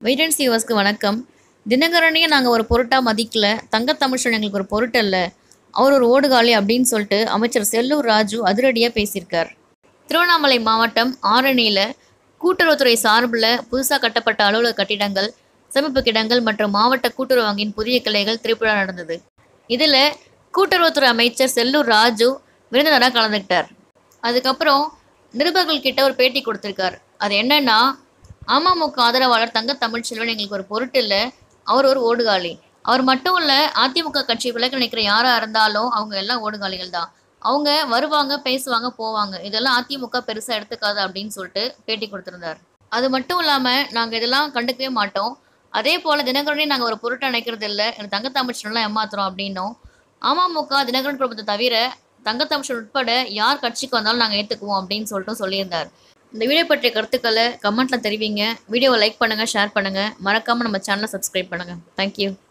Wait and சீவர்ஸ்க்கு வணக்கம். தினகரனையும் நாங்கள் ஒரு பொருட்டாக மதிக்கல, தங்கத்தமிழ்ச்சன் எங்களுக்கு ஒரு பொருட்டு இல்லை, அவர் ஒரு ஓடுகாலி அப்படின்னு சொல்லிட்டு அமைச்சர் செல்லூர் ராஜு அதிரடியாக பேசியிருக்கார். திருவண்ணாமலை மாவட்டம் ஆரணியில் கூட்டுறவுத்துறை சார்பில் புதுசாக கட்டப்பட்ட அலுவலக கட்டிடங்கள், சேமிப்பு கிடங்கள் மற்றும் மாவட்ட கூட்டுறவு வங்கியின் புதிய கிளைகள் திறப்பு நடந்தது. இதில் கூட்டுறவுத்துறை அமைச்சர் செல்லூர் ராஜு விருந்தினராக கலந்துக்கிட்டார். அதுக்கப்புறம் நிருபர்கள் கிட்ட ஒரு பேட்டி கொடுத்துருக்கார். அது என்னன்னா, அமமுக ஆதரவாளர் தங்கத்தமிழ்ச்செல்வன் எங்களுக்கு ஒரு பொருட்டு இல்லை, அவர் ஒரு ஓடுகாலி. அவர் மட்டும் இல்லை, அதிமுக கட்சி விலக்கு நிற்கிற யாராக இருந்தாலும் அவங்க எல்லாம் ஓடுகாலிகள் தான். அவங்க வருவாங்க, பேசுவாங்க, போவாங்க. இதெல்லாம் அதிமுக பெருசாக எடுத்துக்காது அப்படின்னு சொல்லிட்டு பேட்டி கொடுத்துருந்தார். அது மட்டும் இல்லாமல் நாங்கள் இதெல்லாம் கண்டுக்கவே மாட்டோம். அதே போல் தினகரனையும் நாங்கள் ஒரு பொருட்டை நினைக்கிறது இல்லை, எனக்கு தங்கத்தமிழ்ச்செல்வன்லாம் ஏமாத்துறோம் அப்படின்னும், அமமுக தினகரன் குடும்பத்தை தவிர தங்கத்தமிழ்ச்செல்வன் உட்பட யார் கட்சிக்கு வந்தாலும் நாங்கள் ஏற்றுக்குவோம் அப்படின்னு சொல்லிட்டு சொல்லியிருந்தார். இந்த வீடியோ பற்றிய கருத்துக்களை கமெண்ட்டில் தெரிவிங்க. வீடியோவை லைக் பண்ணுங்கள், ஷேர் பண்ணுங்கள். மறக்காமல் நம்ம சேனலை சப்ஸ்கிரைப் பண்ணுங்கள். தேங்க்யூ.